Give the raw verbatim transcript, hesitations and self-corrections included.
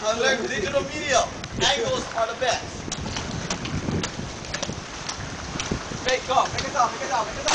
I learned digital media. Angles are the best. Make go, make it up, make it up, make it up.